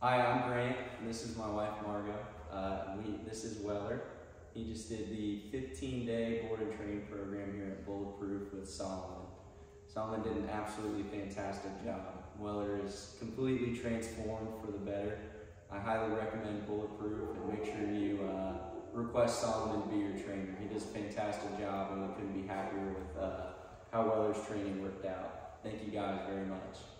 Hi, I'm Grant, and this is my wife Margo. This is Weller. He just did the 15-day board and training program here at Bulletproof with Solomon. Solomon did an absolutely fantastic job. Weller is completely transformed for the better. I highly recommend Bulletproof, and make sure you request Solomon to be your trainer. He does a fantastic job, and we couldn't be happier with how Weller's training worked out. Thank you guys very much.